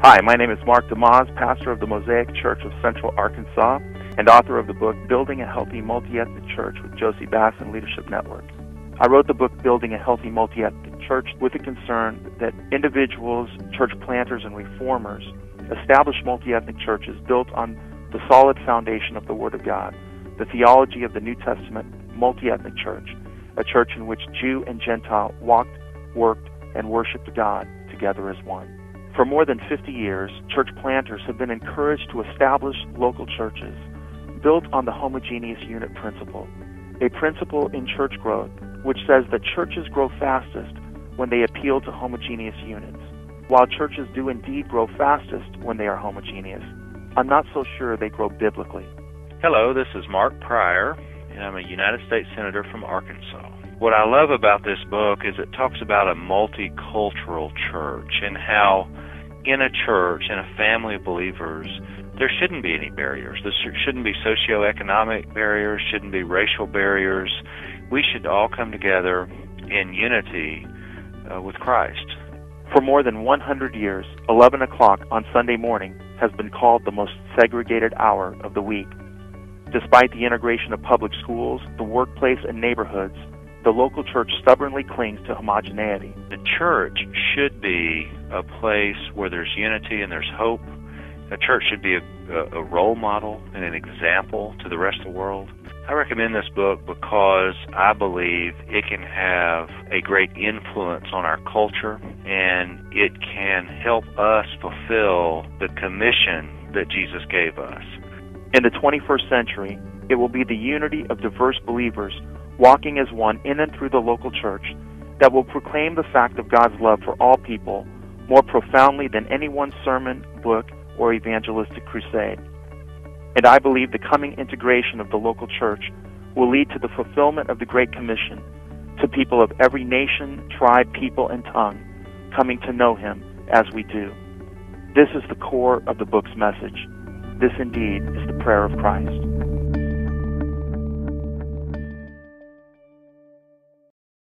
Hi, my name is Mark DeYmaz, pastor of the Mosaic Church of Central Arkansas and author of the book Building a Healthy Multi-Ethnic Church with Josie Bass and Leadership Network. I wrote the book Building a Healthy Multi-Ethnic Church with the concern that individuals, church planters, and reformers establish multi-ethnic churches built on the solid foundation of the Word of God, the theology of the New Testament multi-ethnic church, a church in which Jew and Gentile walked, worked, and worshiped God together as one. For more than 50 years, church planters have been encouraged to establish local churches built on the homogeneous unit principle, a principle in church growth which says that churches grow fastest when they appeal to homogeneous units. While churches do indeed grow fastest when they are homogeneous, I'm not so sure they grow biblically. Hello, this is Mark Pryor, and I'm a United States Senator from Arkansas. What I love about this book is it talks about a multicultural church and how in a church, in a family of believers, there shouldn't be any barriers. There shouldn't be socioeconomic barriers, shouldn't be racial barriers. We should all come together in unity with Christ. For more than 100 years, 11 o'clock on Sunday morning has been called the most segregated hour of the week. Despite the integration of public schools, the workplace, and neighborhoods, the local church stubbornly clings to homogeneity. The church should be a place where there's unity and there's hope. A church should be a role model and an example to the rest of the world. I recommend this book because I believe it can have a great influence on our culture, and it can help us fulfill the commission that Jesus gave us. In the 21st century, it will be the unity of diverse believers walking as one in and through the local church that will proclaim the fact of God's love for all people more profoundly than any one sermon, book, or evangelistic crusade. And I believe the coming integration of the local church will lead to the fulfillment of the Great Commission to people of every nation, tribe, people, and tongue coming to know Him as we do. This is the core of the book's message. This indeed is the prayer of Christ.